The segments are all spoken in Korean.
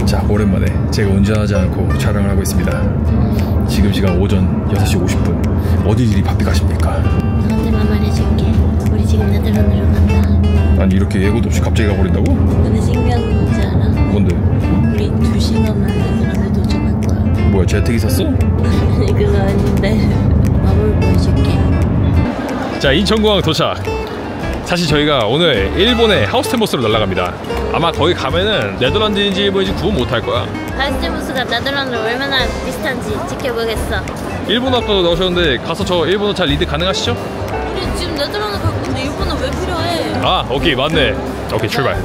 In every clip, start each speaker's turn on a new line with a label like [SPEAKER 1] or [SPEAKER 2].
[SPEAKER 1] 자, 오랜만에 제가 운전하지 않고 촬영을 하고 있습니다. 지금 시간 오전 6시 50분. 어디들이 바삐 가십니까?
[SPEAKER 2] 너한테만 말해줄게. 우리 지금 네덜란드로 간다.
[SPEAKER 1] 아니, 이렇게 예고도 없이 갑자기 가버린다고?
[SPEAKER 2] 근데 신기한 거 뭔지 알아?
[SPEAKER 1] 뭔데?
[SPEAKER 2] 우리 2시간만 네덜란드 도착할 거야.
[SPEAKER 1] 뭐야, 제트기 샀어?
[SPEAKER 2] 아니 그거 아닌데 마법을 보여줄게.
[SPEAKER 1] 자, 인천공항 도착. 사실 저희가 오늘 일본의 하우스텐보스로 날아갑니다. 아마 거기 가면은 네덜란드인지 일본인지 구분 못할 거야.
[SPEAKER 2] 하우스텐보스가 네덜란드로 얼마나 비슷한지 지켜보겠어.
[SPEAKER 1] 일본어 아까도 나오셨는데 가서 저 일본어 잘 리드 가능하시죠?
[SPEAKER 2] 우리 지금 네덜란드 가고 있는데 일본어 왜 필요해?
[SPEAKER 1] 아, 오케이, 맞네. 오케이, 출발.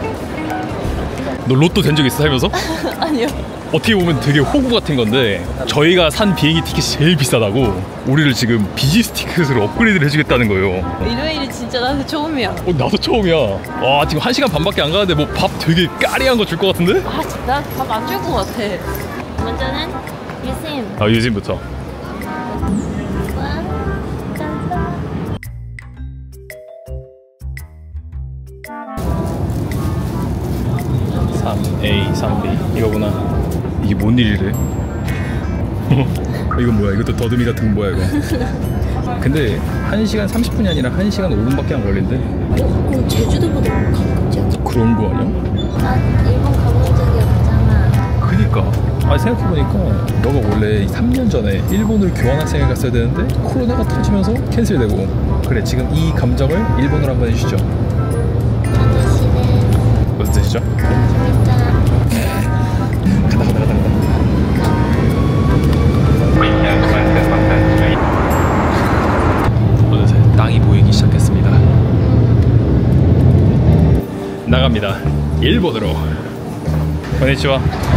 [SPEAKER 1] 너 로또 된 적 있어, 살면서?
[SPEAKER 2] 아니요.
[SPEAKER 1] 어떻게 보면 되게 호구 같은 건데, 저희가 산 비행기 티켓이 제일 비싸다고 우리를 지금 비즈니스 티켓으로 업그레이드를 해주겠다는 거예요.
[SPEAKER 2] 일요일이 진짜 나한테 처음이야.
[SPEAKER 1] 나도 처음이야. 와, 지금 1시간 반밖에 안 가는데 뭐 밥 되게 까리한 거 줄 것 같은데?
[SPEAKER 2] 아 진짜 밥 안 줄 것 같아. 먼저는 유심.
[SPEAKER 1] 아, 유진부터. 3A, 3B 이거구나. 이게 뭔 일이래? 이건 뭐야? 이것도 더듬이 같은 건 뭐야 이거? 근데 1시간 30분이 아니라 1시간 5분밖에 안 걸린대.
[SPEAKER 2] 그럼 제주도보다 가깝지 않아?
[SPEAKER 1] 그런 거 아니야?
[SPEAKER 2] 나 일본 가본 적이 없잖아.
[SPEAKER 1] 그니까. 아, 생각해보니까 너가 원래 3년 전에 일본을 교환학생에 갔어야 되는데 코로나가 터지면서 캔슬되고. 그래, 지금 이 감정을 일본어로 한번 해주시죠. 무슨 뜻이죠? 간다. 어느새 땅이 보이기 시작했습니다. 나갑니다. 일본으로. konnichiwa.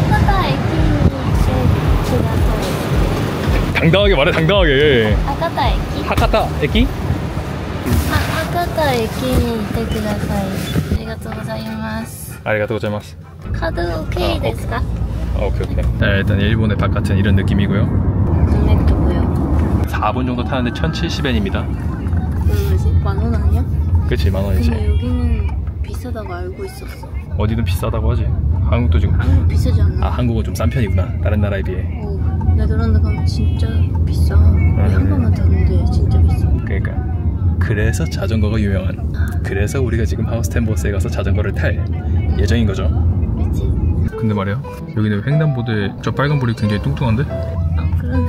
[SPEAKER 1] 당당하게 말해, 당당하게. 하카타 에키?
[SPEAKER 2] 하카타 에키니 이테 쿠다사이. 아리가tou 고자이마스.
[SPEAKER 1] 아리가tou 고자이마스.
[SPEAKER 2] 카드 오케이ですか?
[SPEAKER 1] 오케이. 네, 일단 일본의 바깥은 이런 느낌이고요.
[SPEAKER 2] 금액도 보여.
[SPEAKER 1] 4분 정도 타는데 1,070엔입니다.
[SPEAKER 2] 얼마지? 10,000원 아니야?
[SPEAKER 1] 그치, 10,000원이지.
[SPEAKER 2] 근데 여기는 비싸다고 알고 있었어.
[SPEAKER 1] 어디든 비싸다고 하지. 한국도 지금.
[SPEAKER 2] 한국 비싸지 않나?
[SPEAKER 1] 아, 한국은 좀 싼 편이구나, 다른 나라에 비해.
[SPEAKER 2] 네덜란드 가면 진짜 비싸. 한 번만 타는데 진짜 비싸.
[SPEAKER 1] 그러니까 그래서 자전거가 유명한. 그래서 우리가 지금 하우스텐보스에 가서 자전거를 탈 예정인 거죠.
[SPEAKER 2] 그치?
[SPEAKER 1] 근데 말이야, 여기는 횡단보도에 저 빨간 불이 굉장히 뚱뚱한데?
[SPEAKER 2] 그러네.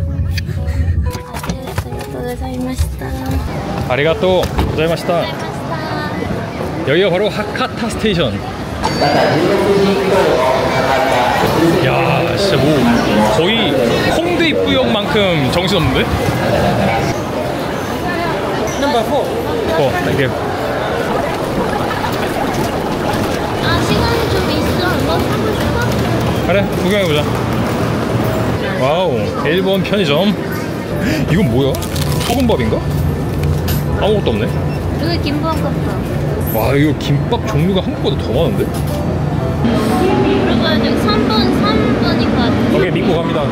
[SPEAKER 2] 아리가tou 고자이마시타.
[SPEAKER 1] 아리가또 고자이마시타. 여기가 바로 하카타 스테이션. 야, 진짜 뭐 거의 홍대 입구역만큼 정신없는데? 넘버 4. 땡큐.
[SPEAKER 2] 아, 시간이 좀 있어. 이거 사고 싶어?
[SPEAKER 1] 그래, 구경해보자. 와우, 일본 편의점. 이건 뭐야? 소금밥인가? 아무것도 없네.
[SPEAKER 2] 여기 김밥 같다.
[SPEAKER 1] 와, 이거 김밥 종류가 한국보다 더 많은데?
[SPEAKER 2] 그리고 여기 3번인 것 같아.
[SPEAKER 1] 오케이, 믿고 갑니다.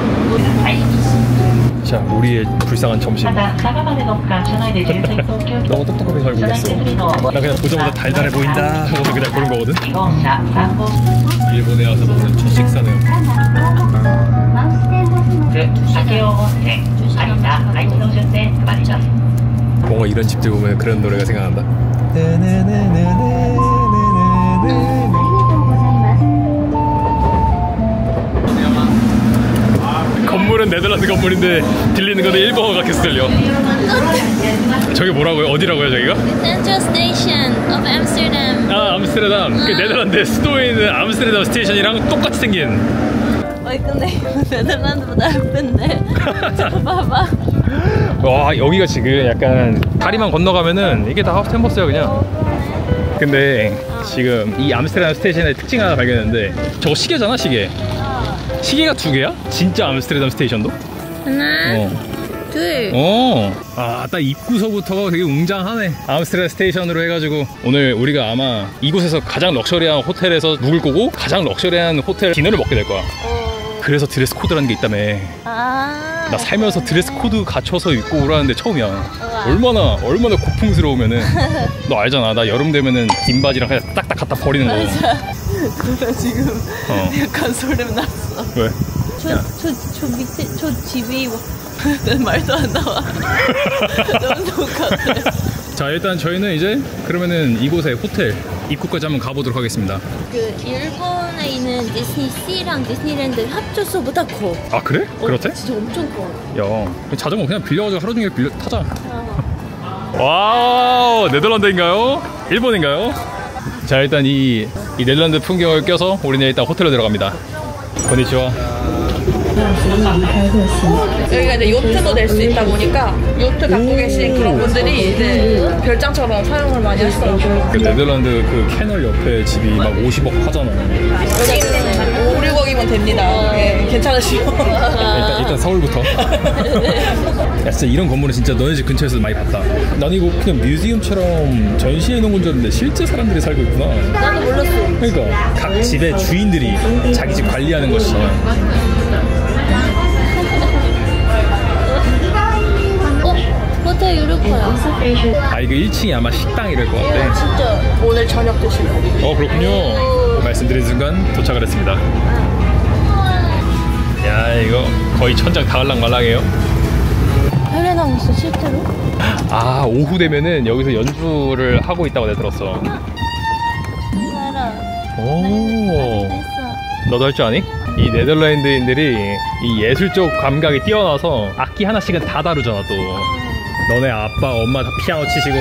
[SPEAKER 1] 자, 우리의 불쌍한 점심. 너무 똑똑하게 잘 고르겠어. 나 그냥 보자마자 달달해 보인다 하고서 그냥 고른 거거든? 일본에 와서 먹는 첫 식사는 뭔가 이런 집들 보면 그런 노래가 생각난다. 건물은 네덜란드 건물인데 들리는 거는 일본어가 계속 들려. 저기 뭐라고요? 어디라고요, 저기가?
[SPEAKER 2] Central Station of Amsterdam.
[SPEAKER 1] 아, 암스테르담. 그 네덜란드 수도에 있는 암스테르담 스테이션이랑 똑같이 생긴.
[SPEAKER 2] 어이, 근데 네덜란드보다 예쁜데. 저거 봐봐.
[SPEAKER 1] 와, 여기가 지금 약간 다리만 건너가면은 이게 다 하우스텐보스야 그냥. 근데 지금 이 암스테르담 스테이션의 특징 하나 발견했는데, 저거 시계잖아, 시계. 시계가 2개야? 진짜 암스테르담 스테이션도?
[SPEAKER 2] 하나, 둘.
[SPEAKER 1] 아, 딱 입구서부터가 되게 웅장하네. 암스테르담 스테이션으로 해가지고 오늘 우리가 아마 이곳에서 가장 럭셔리한 호텔에서 묵을 거고 가장 럭셔리한 호텔 디너를 먹게 될 거야. 그래서 드레스 코드라는 게 있다며. 나 살면서 드레스 코드 갖춰서 입고 오라는데 처음이야. 얼마나 고풍스러우면은. 너 알잖아, 나 여름 되면은 긴 바지랑 그냥 딱딱 갖다 버리는 거.
[SPEAKER 2] 그래 지금 약간 소름 났어.
[SPEAKER 1] 왜?
[SPEAKER 2] 저 밑에 저 집이 말도 안 나와. 너무 똑같아.
[SPEAKER 1] 자, 일단 저희는 이제 그러면은 이곳에 호텔 입구까지 한번 가보도록 하겠습니다.
[SPEAKER 2] 그 일본에 있는 디즈니시랑 디즈니랜드 합쳐서보다 커.
[SPEAKER 1] 아, 그래? 그렇대?
[SPEAKER 2] 진짜 엄청 커.
[SPEAKER 1] 야, 자전거 그냥 빌려가지고 하루 종일 타자. 와우, 네덜란드인가요? 일본인가요? 자, 일단 이 네덜란드 풍경을 껴서 우리는 일단 호텔로 들어갑니다. konnichiwa.
[SPEAKER 3] 여기가 이제 요트도 낼 수 있다 보니까 요트 갖고 계신 그런 분들이 이제 별장처럼 사용을 많이 하시더라고요.
[SPEAKER 1] 그 네덜란드 그 캐널 옆에 집이 막 50억 하잖아.
[SPEAKER 3] 여기는 5, 6억이면 됩니다. 네, 괜찮으시죠?
[SPEAKER 1] 일단 서울부터. 야, 진짜 이런 건물은 진짜 너네 집 근처에서 많이 봤다. 난 이거 그냥 뮤지엄처럼 전시해 놓은 건 줄 알았는데 실제 사람들이 살고 있구나.
[SPEAKER 2] 나도 몰랐어.
[SPEAKER 1] 그러니까 각 집의 주인들이 자기 집 관리하는 것이잖아.
[SPEAKER 2] 호텔 유로파야.
[SPEAKER 1] 아, 이거 1층이 아마 식당 이럴 것 같아.
[SPEAKER 2] 진짜.
[SPEAKER 3] 오늘 저녁 드시고.
[SPEAKER 1] 그렇군요. 말씀드린 순간 도착을 했습니다. 야, 이거 거의 천장 닿을랑말랑해요.
[SPEAKER 2] 헬레나고 있어 실제로?
[SPEAKER 1] 아, 오후 되면은 여기서 연주를 하고 있다고 내가 들었어.
[SPEAKER 2] 알아.
[SPEAKER 1] 오,
[SPEAKER 2] 했어.
[SPEAKER 1] 너도 할 줄 아니? 이 네덜란드인들이 이 예술적 감각이 뛰어나서 악기 하나씩은 다 다루잖아. 또 너네 아빠 엄마 다 피아노 치시고.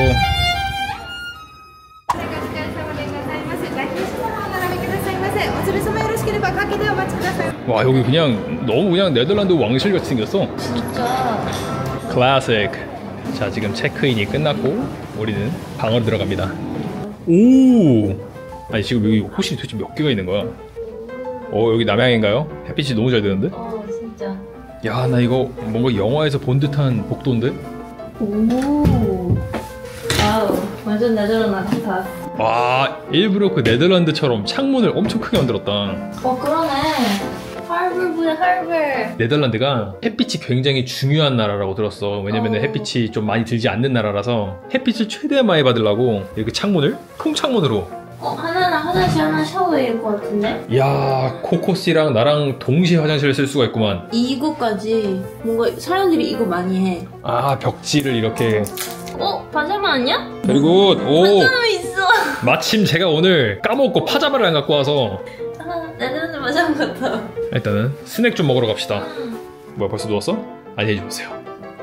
[SPEAKER 1] 와, 여기 그냥 너무 그냥 네덜란드 왕실 같이 생겼어.
[SPEAKER 2] 진짜.
[SPEAKER 1] 클래식. 자, 지금 체크인이 끝났고 우리는 방으로 들어갑니다. 오, 아니 지금 여기 호실이 도대체 몇 개가 있는 거야? 여기 남양인가요? 햇빛이 너무 잘 드는데?
[SPEAKER 2] 진짜.
[SPEAKER 1] 야, 나 이거 뭔가 영화에서 본 듯한 복도인데?
[SPEAKER 2] 오. 와우. 완전 네덜란드 같아.
[SPEAKER 1] 와, 일부러 그 네덜란드처럼 창문을 엄청 크게 만들었다.
[SPEAKER 2] 그러네. 할벌보다 할벌.
[SPEAKER 1] 네덜란드가 햇빛이 굉장히 중요한 나라라고 들었어. 왜냐면 햇빛이 좀 많이 들지 않는 나라라서 햇빛을 최대한 많이 받으려고 이렇게 창문을 통창문으로.
[SPEAKER 2] 하나는 화장실, 하나 샤워일 것 같은데?
[SPEAKER 1] 야, 코코씨랑 나랑 동시에 화장실을 쓸 수가 있구만.
[SPEAKER 2] 이거까지 뭔가 사람들이 이거 많이 해.
[SPEAKER 1] 아, 벽지를 이렇게.
[SPEAKER 2] 파자마 아니야?
[SPEAKER 1] 그리고
[SPEAKER 2] 파자마 있어.
[SPEAKER 1] 마침 제가 오늘 까먹고 파자마를 안 갖고 와서.
[SPEAKER 2] 네덜란드 파자마 같아.
[SPEAKER 1] 일단은 스낵 좀 먹으러 갑시다. 뭐야, 벌써 누웠어? 안녕히 주무세요.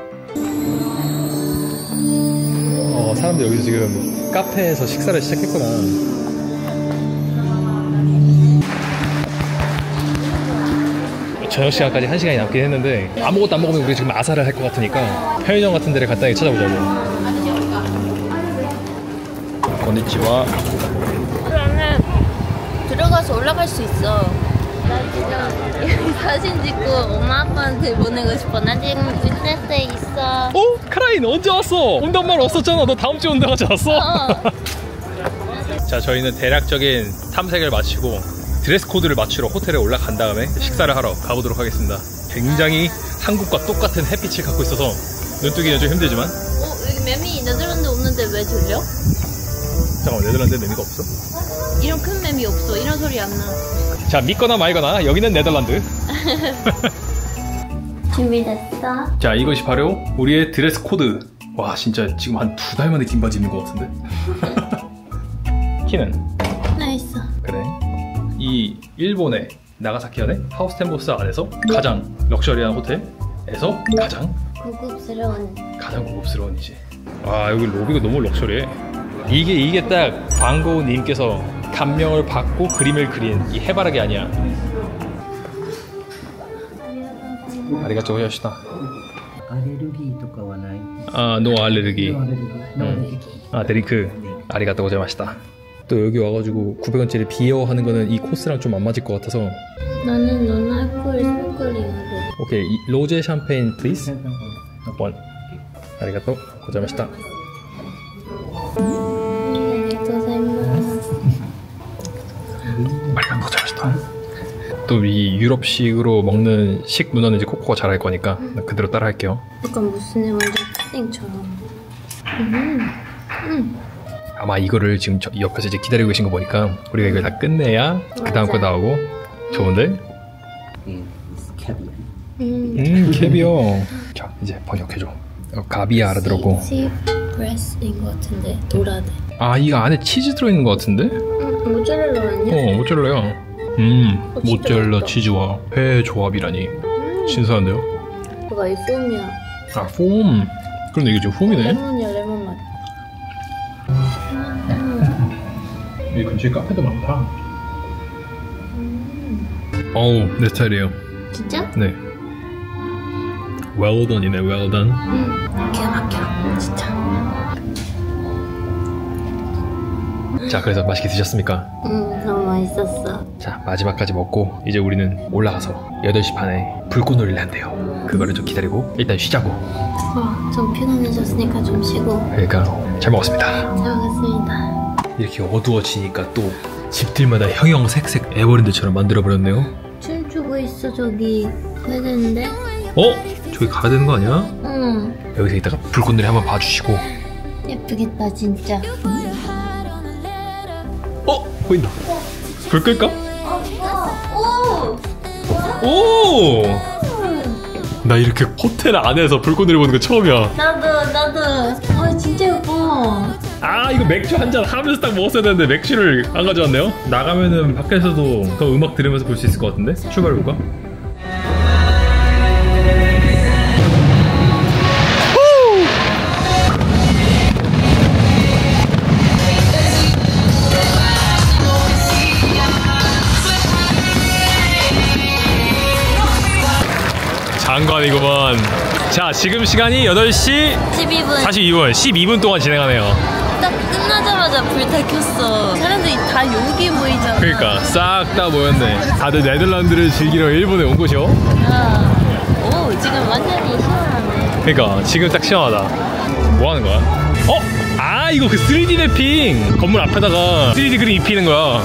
[SPEAKER 1] 사람들 여기서 지금 카페에서 식사를 시작했구나. 저녁 시간까지 1시간이 남긴 했는데 아무것도 안 먹으면 우리 지금 아사를 할 것 같으니까 편의점 같은 데를 간단히 찾아보자고. konnichiwa.
[SPEAKER 2] 그러면 들어가서 올라갈 수 있어. 나 지금 여기 사진 찍고 엄마 아빠한테 보내고 싶어. 나 지금 비즈니스에 있어.
[SPEAKER 1] 카라인 언제 왔어? 온단 말 없었잖아. 너 다음 주에 온다고 하지 않았어? 자, 저희는 대략적인 탐색을 마치고 드레스 코드를 맞추러 호텔에 올라간 다음에 식사를 하러 가보도록 하겠습니다. 굉장히 한국과 똑같은 햇빛을 갖고 있어서 눈뜨기는 좀 힘들지만.
[SPEAKER 2] 여기 매미 네덜란드 없는데 왜 들려?
[SPEAKER 1] 잠깐만, 네덜란드에 매미가 없어?
[SPEAKER 2] 이런 큰 매미 없어. 이런 소리 안 나.
[SPEAKER 1] 자, 믿거나 말거나 여기는 네덜란드.
[SPEAKER 2] 준비됐어?
[SPEAKER 1] 자, 이것이 바로 우리의 드레스 코드. 와, 진짜 지금 한 2달 만에 긴 바지 입는 것 같은데. 키는?
[SPEAKER 2] 나 있어.
[SPEAKER 1] 그래. 이 일본의 나가사키현의 하우스텐보스 안에서 가장 럭셔리한 호텔에서 가장 고급스러운 이제. 와, 여기 로비가 너무 럭셔리해. 이게 딱 광고님께서 감명을 받고 그림을 그린 이 해바라기 아니야. 아리가또 고자이마시타.
[SPEAKER 4] 알레르기とかはない?
[SPEAKER 1] 노 알레르기. 드링크.
[SPEAKER 4] 네.
[SPEAKER 1] 아리가또 고자이마시타. 또 여기 와가지고 900원짜리 비어 하는 거는 이 코스랑 좀 안 맞을 것 같아서.
[SPEAKER 2] 나는 논알코올 스파클링 하래.
[SPEAKER 1] 오케이, 로제 샴페인 플리즈. 원. 아리가또 고자이마시타. 아리가또 고자이마시타. 또 이 유럽식으로 먹는 식 문화는 이제 코코가 잘할 거니까 그대로 따라 할게요.
[SPEAKER 2] 약간 무슨 애 완전 푸딩처럼.
[SPEAKER 1] 아마 이거를 지금 옆에서 이제 기다리고 계신 거 보니까 우리가 이걸 다 끝내야 그 다음 거 나오고. 좋은데?
[SPEAKER 4] Caviar.
[SPEAKER 1] 캐비어. 자, 이제 번역해줘. 가비야 알아들었고.
[SPEAKER 2] 치즈 브레스인 것 같은데 도라데.
[SPEAKER 1] 아, 이거 안에 치즈 들어있는 것 같은데?
[SPEAKER 2] 모짜렐라 아니야?
[SPEAKER 1] 모짜렐라야. 모짜렐라 치즈와 회 조합이라니. 신선한데요?
[SPEAKER 2] 그거 이 폼이야.
[SPEAKER 1] 아, 폼. 그런데 이게 지금 폼이네.
[SPEAKER 2] 레몬이야 레몬 맛.
[SPEAKER 1] 여기 근처에 카페도 많다. 어우, 내 스타일이에요.
[SPEAKER 2] 진짜?
[SPEAKER 1] 네. Well done이네, well done.
[SPEAKER 2] 기가 막혀 진짜.
[SPEAKER 1] 자, 그래서 맛있게 드셨습니까?
[SPEAKER 2] 너무 맛있었어.
[SPEAKER 1] 자, 마지막까지 먹고 이제 우리는 올라가서 8시 반에 불꽃놀이를 한대요. 그거를 좀 기다리고 일단 쉬자고.
[SPEAKER 2] 좀 피곤해졌으니까 좀 쉬고.
[SPEAKER 1] 그러니까 잘 먹었습니다.
[SPEAKER 2] 잘 먹었습니다.
[SPEAKER 1] 이렇게 어두워지니까 또 집들마다 형형색색 에버랜드처럼 만들어버렸네요.
[SPEAKER 2] 춤추고 있어 저기. 가야 되는데?
[SPEAKER 1] 저기 가야 되는 거 아니야?
[SPEAKER 2] 응.
[SPEAKER 1] 여기서 이따가 불꽃놀이 한번 봐주시고.
[SPEAKER 2] 예쁘겠다 진짜.
[SPEAKER 1] 보인다. 불 끌까?
[SPEAKER 2] 오!
[SPEAKER 1] 오! 나 이렇게 호텔 안에서 불꽃놀이 보는 거 처음이야.
[SPEAKER 2] 나도. 진짜 예뻐.
[SPEAKER 1] 아, 이거 맥주 한잔 하면서 딱 먹었어야 되는데 맥주를 안 가져왔네요. 나가면은 밖에서도 더 음악 들으면서 볼 수 있을 것 같은데? 출발해볼까? 장관이구만. 자, 지금 시간이 8시
[SPEAKER 2] 12분.
[SPEAKER 1] 42분 12분 동안 진행하네요.
[SPEAKER 2] 딱 끝나자마자 불 다 켰어. 사람들이 다 여기 모이잖아.
[SPEAKER 1] 그러니까 싹 다 모였네. 다들 네덜란드를 즐기러 일본에 온 거죠.
[SPEAKER 2] 오, 지금 완전히 시원하네.
[SPEAKER 1] 그러니까 지금 딱 시원하다. 뭐 하는 거야? 아, 이거 그 3D 맵핑. 건물 앞에다가 3D 그림 입히는 거야.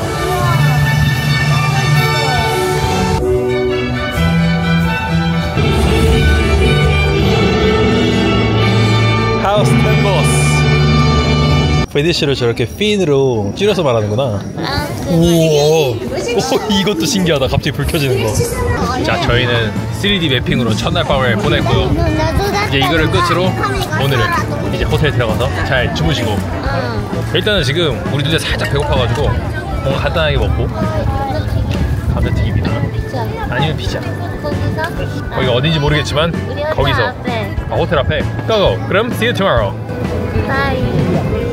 [SPEAKER 1] 하우스 템버스. 피니쉬를 저렇게 핀으로 찌려서 말하는구나. 오, 이것도 신기하다. 갑자기 불 켜지는 거. 자, 저희는 3D 매핑으로 첫날 밤을 보냈고요. 이제 이거를 끝으로 오늘은 이제 호텔에 들어가서 잘 주무시고. 일단은 지금 우리 둘다 살짝 배고파가지고 뭔가 간단하게 먹고 감자튀김이나 아니면 피자. 거기가 어딘지 모르겠지만 거기서 호텔 앞에 고고. 그럼 see you tomorrow.
[SPEAKER 2] 바이.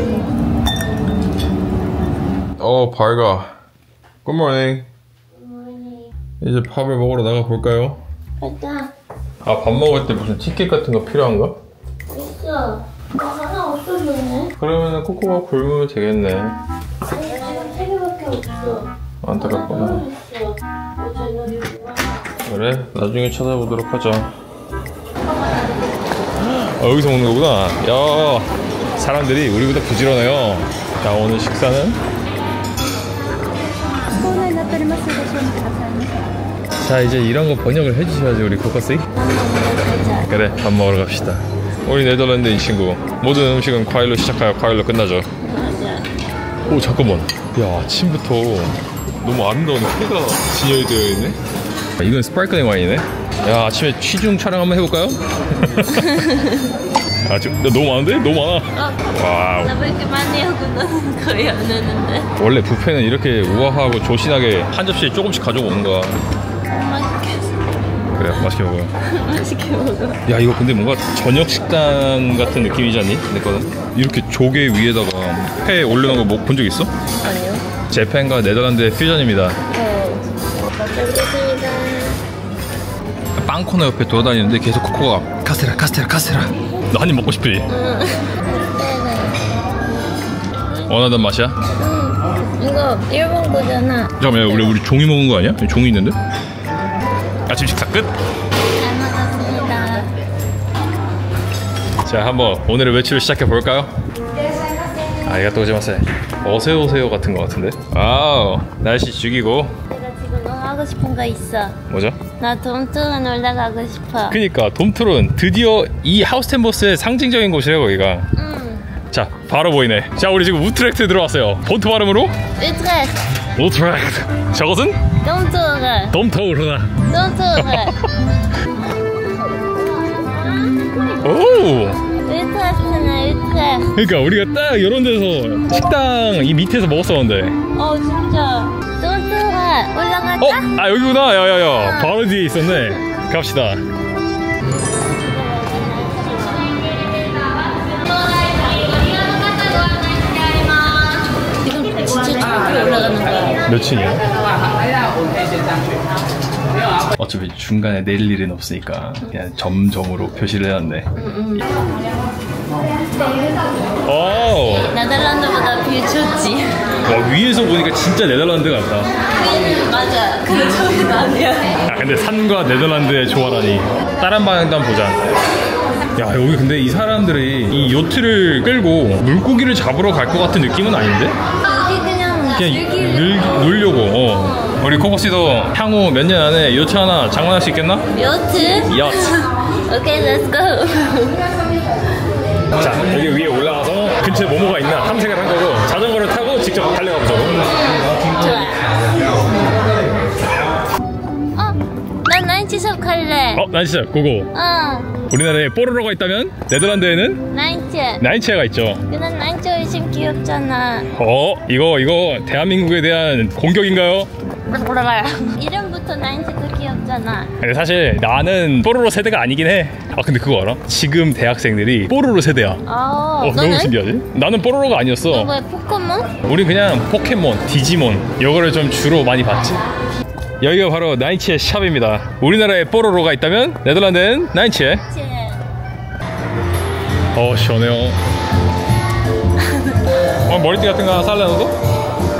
[SPEAKER 1] 밝아. Good morning. 이제 밥을 먹으러 나가 볼까요?
[SPEAKER 2] 가자.
[SPEAKER 1] 밥 먹을 때 무슨 티켓 같은 거 필요한가?
[SPEAKER 2] 있어. 하나 없어졌네.
[SPEAKER 1] 그러면은 코코가 굶으면 되겠네.
[SPEAKER 2] 아니 지금 3개밖에 없어.
[SPEAKER 1] 안타깝구나. 그래, 나중에 찾아보도록 하자. 여기서 먹는 거구나. 야, 사람들이 우리보다 부지런해요. 자, 오늘 식사는? 자, 이제 이런 거 번역을 해주셔야지 우리 코코씨. 그래, 밥 먹으러 갑시다. 우리 네덜란드인 친구, 모든 음식은 과일로 시작하여 과일로 끝나죠. 오, 잠깐만. 야, 아침부터 너무 아름다운 해가 진열이 되어 있네. 이건 스파클링 와인이네. 야, 아침에 취중 촬영 한번 해볼까요? 아, 지금 너무 많은데? 너무 많아. 와우.
[SPEAKER 2] 나 왜 이렇게 많이 하고 너는 거의 안 하는데?
[SPEAKER 1] 원래 뷔페는 이렇게 우아하고 조신하게 한 접시에 조금씩 가져오는 거야.
[SPEAKER 2] 맛있게.
[SPEAKER 1] 그래, 맛있게 먹어요.
[SPEAKER 2] 맛있게 먹어.
[SPEAKER 1] 야, 이거 근데 뭔가 저녁 식당 같은 느낌이지 않니? 내 거는? 이렇게 조개 위에다가 회 올려놓은 거 본 적 있어?
[SPEAKER 2] 아니요.
[SPEAKER 1] 재팬과 네덜란드의 퓨전입니다.
[SPEAKER 2] 맛있겠습니다.
[SPEAKER 1] 빵 코너 옆에 돌아다니는데 계속 코코가 카스테라 카스테라 카스테라. 너 한 입 먹고 싶지? 원하던 맛이야?
[SPEAKER 2] 이거 일본 거잖아.
[SPEAKER 1] 잠깐만, 우리 종이 먹은 거 아니야? 종이 있는데? 아침 식사 끝?
[SPEAKER 2] 잘 먹었습니다.
[SPEAKER 1] 자, 한번 오늘의 외출을 시작해 볼까요? 아리가또 고자이마스. 어세오세요 같은 거 같은데? 아우, 날씨 죽이고.
[SPEAKER 2] 내가 지금 너무 하고 싶은 거 있어.
[SPEAKER 1] 뭐죠?
[SPEAKER 2] 나 돔투는 올라가고 싶어.
[SPEAKER 1] 그니까 돔투론 드디어 이 하우스텐버스의 상징적인 곳이에요. 거기가 자 바로 보이네. 자 우리 지금 우트렉트 들어왔어요. 본트 발음으로
[SPEAKER 2] Utrecht.
[SPEAKER 1] 우트렉트. 저것은
[SPEAKER 2] Domtoren.
[SPEAKER 1] 돔토우르나.
[SPEAKER 2] Domtoren.
[SPEAKER 1] 오.
[SPEAKER 2] Utrecht네, Utrecht.
[SPEAKER 1] 그러니까 우리가 딱 이런 데서 식당 이 밑에서 먹었었는데.
[SPEAKER 2] 진짜. Domtoren. 올라갈까?
[SPEAKER 1] 아 여기구나. 야야야. 바로 뒤에 있었네. 갑시다.
[SPEAKER 2] 지금 진짜 저기 올라가는 거야.
[SPEAKER 1] 몇 층이야? 어차피 중간에 내릴 일은 없으니까 그냥 점점으로 표시를 해놨네. 오.
[SPEAKER 2] 네덜란드보다 뷰 좋지.
[SPEAKER 1] 와, 위에서 보니까 진짜 네덜란드 같다.
[SPEAKER 2] 맞아. 근데 저기는 아니야.
[SPEAKER 1] 아, 근데 산과 네덜란드의 조화라니. 다른 방향도 한번 보자. 야 여기 근데 이 사람들이 이 요트를 끌고 물고기를 잡으러 갈 것 같은 느낌은 아닌데?
[SPEAKER 2] 여기 그냥
[SPEAKER 1] 그냥 놀려고. 우리 코코씨도 향후 몇 년 안에 요트 하나 장만할 수 있겠나?
[SPEAKER 2] 요트?
[SPEAKER 1] 요트.
[SPEAKER 2] 오케이, 렛츠 고.
[SPEAKER 1] 자 여기 위에 올라가서 근처에 뭐뭐가 있나 탐색을 한 거고 자전거를 타고 직접 달려가 보자고.
[SPEAKER 2] 좋아. 난 나인치숍 갈래.
[SPEAKER 1] 난 진짜 고고. 우리나라에 뽀로로가 있다면 네덜란드에는 나인치아가 있죠.
[SPEAKER 2] 근데 나인치 훨씬 귀엽잖아.
[SPEAKER 1] 이거 대한민국에 대한 공격인가요?
[SPEAKER 2] 몰라요. 이름부터 나인치도 귀엽잖아.
[SPEAKER 1] 근데 사실 나는 뽀로로 세대가 아니긴 해. 근데 그거 알아? 지금 대학생들이 뽀로로 세대야. 너무
[SPEAKER 2] 너는?
[SPEAKER 1] 신기하지? 나는 뽀로로가 아니었어.
[SPEAKER 2] 너 뭐야, 포켓몬?
[SPEAKER 1] 우린 그냥 포켓몬, 디지몬 이거를 좀 주로 많이 봤지. 여기가 바로 나인치의 샵입니다. 우리나라에 뽀로로가 있다면 네덜란드엔 나인치에. 시원해요. 머리띠 같은 거 하나 살래 너도?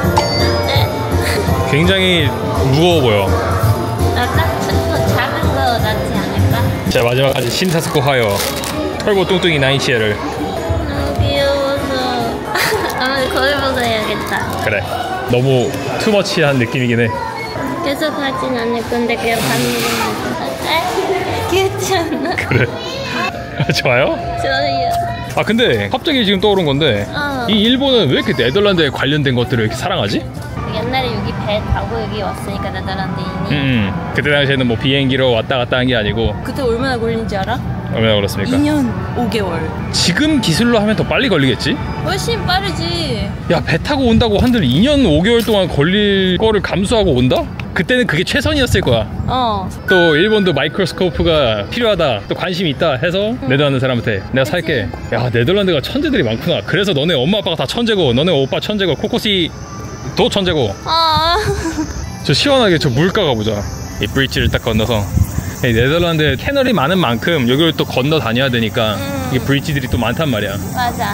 [SPEAKER 1] 굉장히 무거워 보여.
[SPEAKER 2] 딱 작은 거 낫지 않을까?
[SPEAKER 1] 자 마지막까지 신사스코 하여 털고 뚱뚱이 나인치에를.
[SPEAKER 2] 너무 귀여워서 아무래도 거울 보고 해야겠다.
[SPEAKER 1] 그래 너무 투머치한 느낌이긴 해.
[SPEAKER 2] 계속 하진 않을 건데 그냥 반응만 할까? 귀엽지 않나?
[SPEAKER 1] 그래. 좋아요?
[SPEAKER 2] 좋아요.
[SPEAKER 1] 근데 갑자기 지금 떠오른 건데 이 일본은 왜 이렇게 네덜란드에 관련된 것들을 이렇게 사랑하지?
[SPEAKER 2] 옛날에 여기 배 타고 여기 왔으니까 네덜란드인이.
[SPEAKER 1] 그때 당시에는 뭐 비행기로 왔다 갔다 한 게 아니고.
[SPEAKER 3] 그때 얼마나 걸린지 알아?
[SPEAKER 1] 얼마나 걸렸습니까?
[SPEAKER 3] 2년 5개월.
[SPEAKER 1] 지금 기술로 하면 더 빨리 걸리겠지?
[SPEAKER 3] 훨씬 빠르지.
[SPEAKER 1] 야 배 타고 온다고 한들 2년 5개월 동안 걸릴 거를 감수하고 온다? 그때는 그게 최선이었을 거야. 또 일본도 마이크로스코프가 필요하다, 또 관심이 있다 해서 네덜란드 사람한테 내가 살게. 야 네덜란드가 천재들이 많구나. 그래서 너네 엄마 아빠가 다 천재고 너네 오빠 천재고 코코시도 천재고. 저 시원하게 저 물가 가보자. 이 브릿지를 딱 건너서. 이 네덜란드에 캐널이 많은 만큼 여기를 또 건너 다녀야 되니까 이게 브릿지들이 또 많단 말이야.
[SPEAKER 2] 맞아.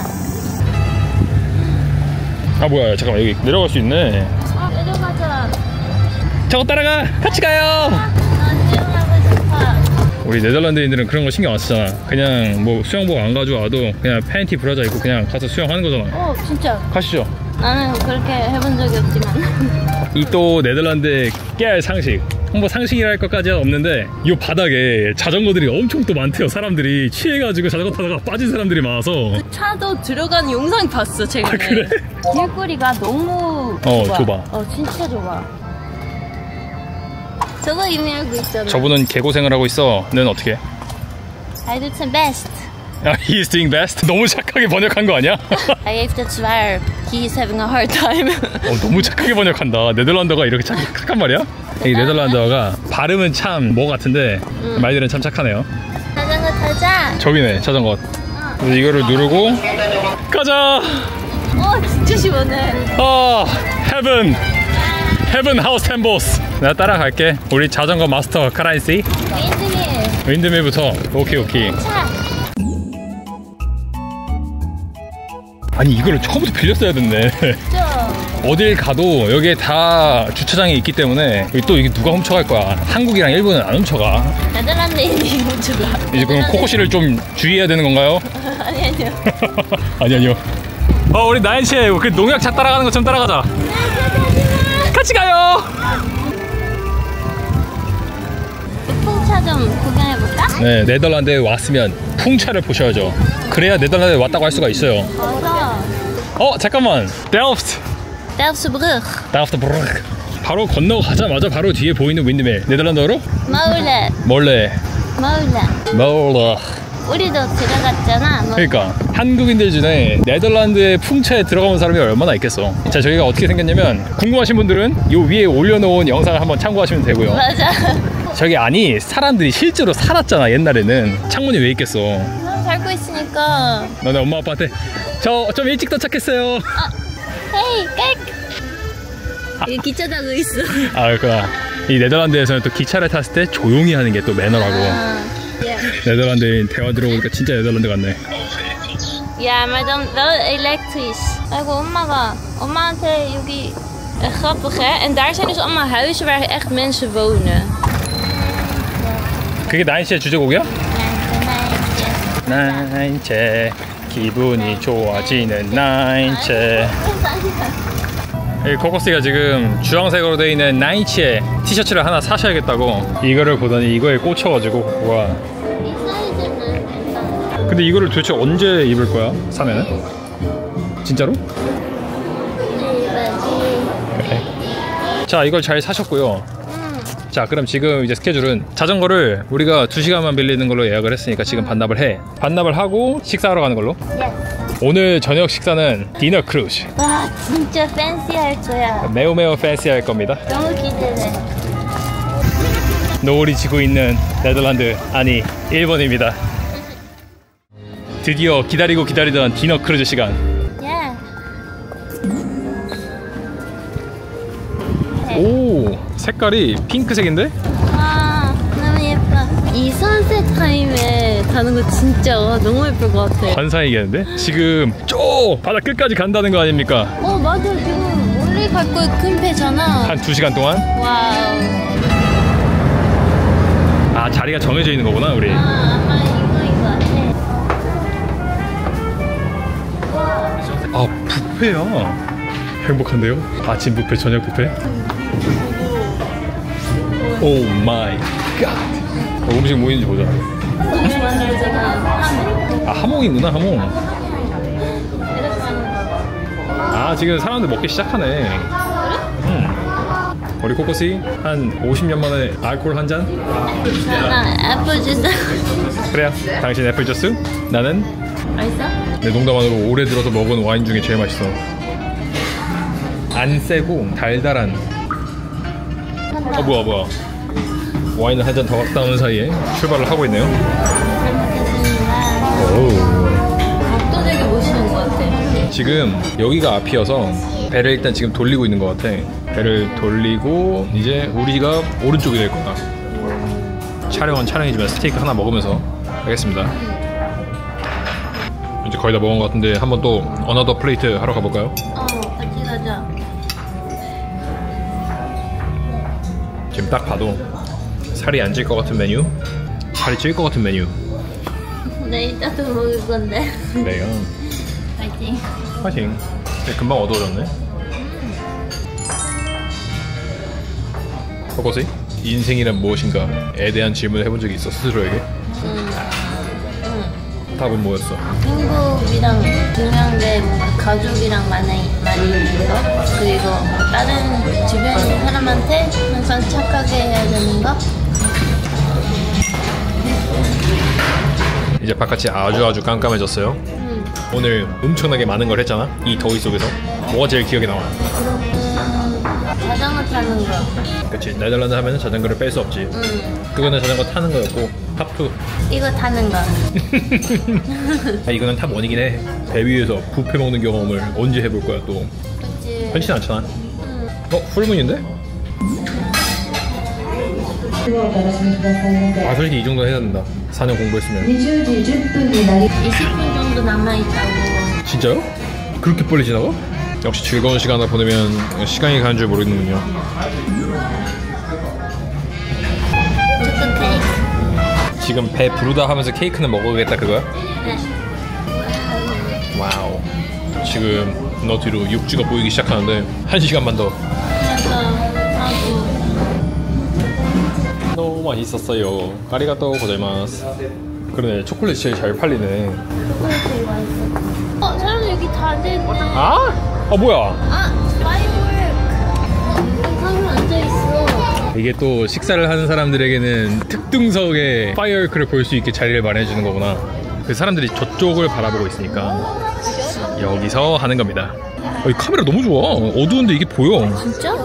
[SPEAKER 1] 뭐야 잠깐만 여기 내려갈 수 있네.
[SPEAKER 2] 내려가자.
[SPEAKER 1] 저거 따라가. 같이 가요.
[SPEAKER 2] 수영하고 싶어.
[SPEAKER 1] 우리 네덜란드인들은 그런 거 신경 안 쓰잖아. 그냥 뭐 수영복 안 가져와도 그냥 팬티 브라자 입고 그냥 가서 수영하는 거잖아.
[SPEAKER 2] 진짜.
[SPEAKER 1] 가시죠.
[SPEAKER 2] 나는 그렇게 해본 적이 없지만.
[SPEAKER 1] 이 또 네덜란드의 깨알 상식, 뭐 상식이랄 것까지는 없는데 이 바닥에 자전거들이 엄청 또 많대요. 사람들이 취해가지고 자전거 타다가 빠진 사람들이 많아서.
[SPEAKER 3] 그 차도 들어간 영상 봤어 최근에.
[SPEAKER 1] 그래?
[SPEAKER 3] 길거리가 너무
[SPEAKER 1] 좁아.
[SPEAKER 3] 진짜 좁아.
[SPEAKER 2] 저거 이미 알고 있잖아.
[SPEAKER 1] 저분은 개고생을 하고 있어. 는 어떻게?
[SPEAKER 2] I do the best.
[SPEAKER 1] He is doing best? 너무 착하게 번역한 거 아니야?
[SPEAKER 2] I gave the 12. He is having a hard time.
[SPEAKER 1] 너무 착하게 번역한다. 네덜란드어가 이렇게 착한 말이야? 이 네덜란드어가 발음은 참 뭐 같은데 말들은 참 착하네요.
[SPEAKER 2] 자전거 타자.
[SPEAKER 1] 저기네 자전거. 그래서 이거를 누르고 가자.
[SPEAKER 2] 진짜 시원해.
[SPEAKER 1] 헤븐 하우스 템보스. 내가 따라갈게. 우리 자전거 마스터 카라인씨. 윈드밀부터. 오케이.
[SPEAKER 2] 차.
[SPEAKER 1] 아니 이거를 처음부터 빌렸어야 됐네. 어딜 가도 여기에 다 주차장이 있기 때문에 또 이게 누가 훔쳐갈 거야. 한국이랑 일본은 안 훔쳐가.
[SPEAKER 2] 네덜란드인이 훔쳐가.
[SPEAKER 1] 이제 그럼 코코씨를 좀 주의해야 되는 건가요? 아니요. 우리 나인씨 그 농약차 따라가는 것처럼 따라가자. 같이 가요.
[SPEAKER 2] 예쁜 차 좀 구경해볼까?
[SPEAKER 1] 네, 네덜란드에 왔으면 풍차를 보셔야죠. 그래야 네덜란드에 왔다고 할 수가 있어요.
[SPEAKER 2] 맞아.
[SPEAKER 1] 잠깐만. 델프트.
[SPEAKER 2] 델프트브르크.
[SPEAKER 1] 델프트브르크. 바로 건너가자마자 바로 뒤에 보이는 윈드밀. 네덜란드어로?
[SPEAKER 2] 마울렛.
[SPEAKER 1] 몰레. 몰레.
[SPEAKER 2] 우리도 들어갔잖아.
[SPEAKER 1] 그러니까 한국인들 중에 네덜란드의 풍차에 들어가본 사람이 얼마나 있겠어. 자, 저희가 어떻게 생겼냐면 궁금하신 분들은 요 위에 올려놓은 영상을 한번 참고하시면 되고요.
[SPEAKER 2] 맞아.
[SPEAKER 1] 저기 아니 사람들이 실제로 살았잖아. 옛날에는 창문이 왜 있겠어.
[SPEAKER 2] 살고 있으니까.
[SPEAKER 1] 너네 엄마 아빠한테 저 좀 일찍 도착했어요.
[SPEAKER 2] 헤이 깨. 이게 기차 타고 있어.
[SPEAKER 1] 그렇구나. 이 네덜란드에서는 또 기차를 탔을 때 조용히 하는 게 또 매너라고. 네덜란드인 대화 들어보니까 진짜 네덜란드 같네.
[SPEAKER 2] Ja, maar dan wel elektrisch. 아이고 엄마한테 여기 grappig hè. En daar zijn dus allemaal huizen waar echt mensen wonen.
[SPEAKER 1] 그게 나인치의 주제곡이야? 나인체 기분이 좋아지는 나인체. 코코스가 지금 주황색으로 되어 있는 나인치의 티셔츠를 하나 사셔야겠다고 이거를 보더니 이거에 꽂혀가지고 코코가.
[SPEAKER 2] 이 사이즈는 괜찮아.
[SPEAKER 1] 근데 이거를 도대체 언제 입을 거야? 사면은? 진짜로? 그래. 자, 이걸 잘 사셨고요. 자, 그럼 지금 이제 스케줄은 자전거를 우리가 2시간만 빌리는 걸로 예약을 했으니까 지금 반납을 해. 반납을 하고 식사하러 가는 걸로. 오늘 저녁 식사는 디너 크루즈.
[SPEAKER 2] 와 진짜 팬시할 거야.
[SPEAKER 1] 매우 팬시할 겁니다.
[SPEAKER 2] 너무 기대돼.
[SPEAKER 1] 노을이 지고 있는 네덜란드, 아니 일본입니다. 드디어 기다리던 디너 크루즈 시간. 오, 색깔이 핑크색인데?
[SPEAKER 2] 와 너무 예뻐. 이 선셋 타임에 가는 거 진짜 너무 예쁠 것 같아.
[SPEAKER 1] 환상이겠는데? 지금 저 바다 끝까지 간다는 거 아닙니까?
[SPEAKER 2] 맞아. 지금 멀리 갈 거에 큰 배잖아.
[SPEAKER 1] 한 2시간 동안?
[SPEAKER 2] 와우.
[SPEAKER 1] 자리가 정해져 있는 거구나 우리.
[SPEAKER 2] 아마 이거인 것 같아.
[SPEAKER 1] 뷔페야. 행복한데요? 아침 뷔페, 저녁 뷔페? 오 마이 갓. 음식 뭐 있는지 보자.
[SPEAKER 2] 음식 만들 지금 하네.
[SPEAKER 1] 하몽이구나, 하몽. 지금 사람들 먹기 시작하네. 우리 코코씨 한 50년 만에 알코올 한 잔?
[SPEAKER 2] 나 애플 주스.
[SPEAKER 1] 그래요. 당신 애플 주스? 나는?
[SPEAKER 2] 맛있어?
[SPEAKER 1] 내 농담 아니고 올해 들어서 먹은 와인 중에 제일 맛있어. 안 세고 달달한. 뭐야. 와인을 한 잔 더 갖다 놓은 사이에 출발을 하고 있네요.
[SPEAKER 2] 압도되게 멋있는 것 같아.
[SPEAKER 1] 지금 여기가 앞이어서 배를 일단 지금 돌리고 있는 것 같아. 배를 돌리고 이제 우리가 오른쪽이 될 거야. 촬영은 촬영이지만 스테이크 하나 먹으면서 하겠습니다. 이제 거의 다 먹은 것 같은데 한번 또 어나더 플레이트 하러 가볼까요?
[SPEAKER 2] 같이 가자.
[SPEAKER 1] 지금 딱 봐도 살이 안 찔 것 같은 메뉴, 살이 찔 것 같은 메뉴.
[SPEAKER 2] 내 이따도 먹을 건데.
[SPEAKER 1] 그래요.
[SPEAKER 2] 파이팅.
[SPEAKER 1] 파이팅. 금방 어두워졌네. 코코씨, 인생이란 무엇인가에 대한 질문을 해본 적이 있어, 스스로에게? 답은 뭐였어?
[SPEAKER 2] 행복이랑 중요한데 뭔가 가족이랑 많이 있는 거, 그리고 다른 주변 사람한테 항상 착하게 해야 되는 거.
[SPEAKER 1] 이제 바깥이 아주 깜깜해졌어요. 오늘 엄청나게 많은 걸 했잖아, 이 더위 속에서. 뭐가 제일 기억에 남아?
[SPEAKER 2] 자전거 타는 거.
[SPEAKER 1] 그치, 네덜란드 하면 자전거를 뺄 수 없지. 그거는 자전거 타는 거였고, 탑2.
[SPEAKER 2] 이거 타는 거.
[SPEAKER 1] 이거는 탑1이긴 해. 배 위에서 뷔페 먹는 경험을 언제 해볼 거야 또.
[SPEAKER 2] 그치.
[SPEAKER 1] 흔치 않잖아. 풀문인데? 솔직히 이 정도 해야 된다. 4년 공부했으면.
[SPEAKER 2] 20분 정도 남아있다고.
[SPEAKER 1] 진짜요? 그렇게 빨리 지나가? 역시 즐거운 시간을 보내면 시간이 가는 줄 모르는군요.
[SPEAKER 2] 초코 케이크.
[SPEAKER 1] 지금 배 부르다 하면서 케이크는 먹어야겠다 그거야?
[SPEAKER 2] 네.
[SPEAKER 1] 와우. 지금 너 뒤로 육주가 보이기 시작하는데 1시간만 더.
[SPEAKER 2] 그래서 하고.
[SPEAKER 1] 너무 맛있었어요. 아리가또 고자이마스. 그러네, 초콜릿 제일 잘 팔리네.
[SPEAKER 2] 초콜릿이 맛있어. 사람들 여기 다 앉아있네.
[SPEAKER 1] 아? 아 뭐야?
[SPEAKER 2] 파이어워크. 여기 사람 앉아있어.
[SPEAKER 1] 이게 또 식사를 하는 사람들에게는 특등석의 파이어워크를 볼 수 있게 자리를 마련해주는 거구나. 그 사람들이 저쪽을 바라보고 있으니까 여기서 하는 겁니다. 이 카메라 너무 좋아. 어두운데 이게 보여.
[SPEAKER 2] 진짜?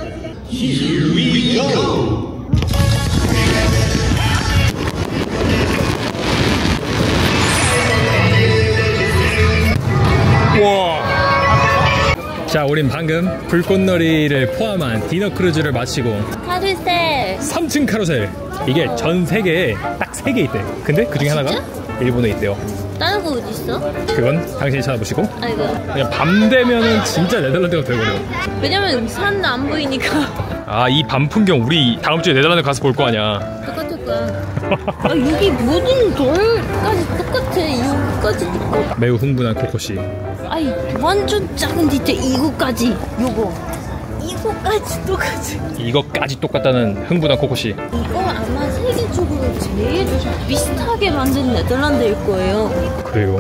[SPEAKER 1] 와. 자, 우린 방금 불꽃놀이를 포함한 디너 크루즈를 마치고
[SPEAKER 2] 카르셀.
[SPEAKER 1] 3층 카루셀. 이게 전 세계에 딱 3개 있대. 근데 그 중에 하나가 일본에 있대요.
[SPEAKER 2] 다른 거 어디 있어?
[SPEAKER 1] 그건 당신이 찾아보시고.
[SPEAKER 2] 아이고.
[SPEAKER 1] 그냥 밤 되면은 진짜 네덜란드가 돼버려.
[SPEAKER 2] 왜냐면 산도 안 보이니까.
[SPEAKER 1] 아, 이 밤 풍경 우리 다음 주에 네덜란드 가서 볼 거 아니야.
[SPEAKER 2] 똑같을 거야. 아, 여기 모든 돌까지 똑같아. 여기까지 있고.
[SPEAKER 1] 매우 흥분한 코코씨.
[SPEAKER 2] 아이, 완전 작은 디테일. 이거까지. 요거. 이거까지 똑같이.
[SPEAKER 1] 이것까지 똑같다는 흥분한 코코씨.
[SPEAKER 2] 이거 아마 세계적으로 제일 비슷하게 만든 네덜란드일 거예요.
[SPEAKER 1] 그래요?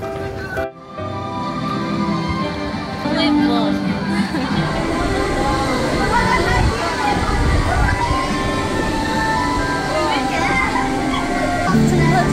[SPEAKER 2] 너무 예뻐. 좋아,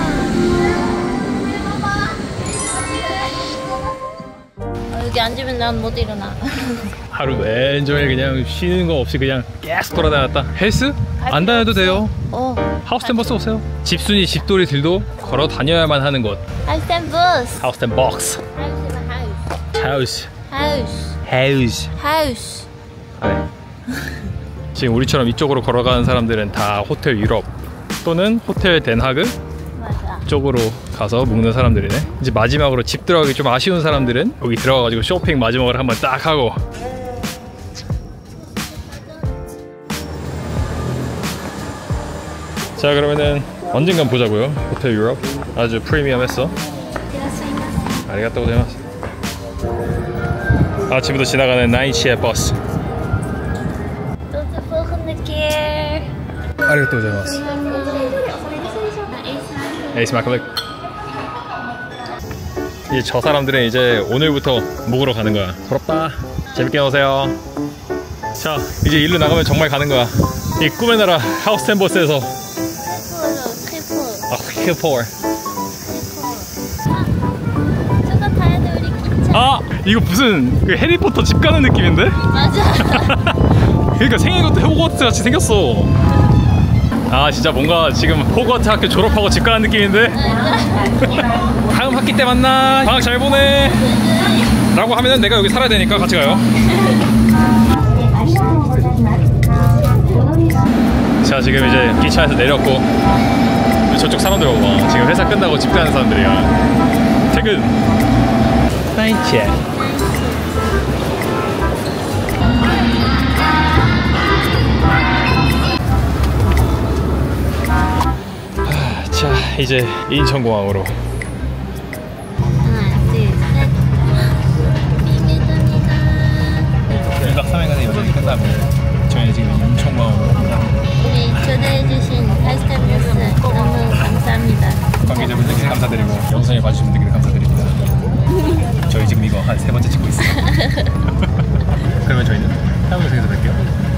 [SPEAKER 2] 좋아. 여기 앉으면 난 못 일어나.
[SPEAKER 1] 하루 왼종일 그냥 쉬는 거 없이 그냥 계속 돌아다녔다. 헬스? 안 다녀도 돼요. 하우스텐 버스 오세요. 집순이 집돌이들도 걸어 다녀야만 하는 곳.
[SPEAKER 2] 하우스텐 버스.
[SPEAKER 1] 하우스텐 박스.
[SPEAKER 2] 하우스.
[SPEAKER 1] 하우스.
[SPEAKER 2] 하우스.
[SPEAKER 1] 하우스.
[SPEAKER 2] 하우스.
[SPEAKER 1] 네. 지금 우리처럼 이쪽으로 걸어가는 사람들은 다 호텔 유럽 또는 호텔 덴하그
[SPEAKER 2] 맞아.
[SPEAKER 1] 쪽으로 가서 묵는 사람들이네. 이제 마지막으로 집 들어가기 좀 아쉬운 사람들은 여기 들어가가지고 쇼핑 마지막으로 한번 딱 하고. 자, 그러면은 언젠간 보자고요. 호텔 유럽 아주 프리미엄했어. 아리가또 고자이마스. 아침부터 지나가는 9시의 버스.
[SPEAKER 2] Tot de volgende keer.
[SPEAKER 1] 아리가또 고자이마스. 에이스 마클릭. 이제 저 사람들은 이제 오늘부터 묵으러 가는 거야. 부럽다. 재밌게 노세요. 자, 이제 일로 나가면 정말 가는 거야. 이 꿈의 나라 하우스텐 버스에서. 아, 힐폴.
[SPEAKER 2] 저거 타야 돼, 우리 기차.
[SPEAKER 1] 아, 이거 무슨 그 해리포터 집 가는 느낌인데?
[SPEAKER 2] 맞아.
[SPEAKER 1] 그러니까 생긴 것도 호그와트 같이 생겼어. 아, 진짜 뭔가 지금 호그와트 학교 졸업하고 집 가는 느낌인데? 다음 학기 때 만나. 방학 잘 보내. 라고 하면은 내가 여기 살아야 되니까 같이 가요. 자, 지금 이제 기차에서 내렸고 저쪽 사람들 봐봐. 지금 회사 끝나고 집 가는 사람들이야. 퇴근. 나이치. 자, 이제 인천공항으로.
[SPEAKER 2] 하나, 둘, 셋. 비밀입니다.
[SPEAKER 1] 1박 3일간의 여정이 끝나고 저희 지금 인천공항으로 갑니다.
[SPEAKER 2] 우리 초대해주신 하이스텐 버스 너무 감사합니다.
[SPEAKER 1] 관계자분들께 감사드리고 영상에 봐주신 분들께 감사드립니다. 저희 지금 이거 한 3번째 찍고 있어요. 그러면 저희는 다음 영상에서 뵐게요.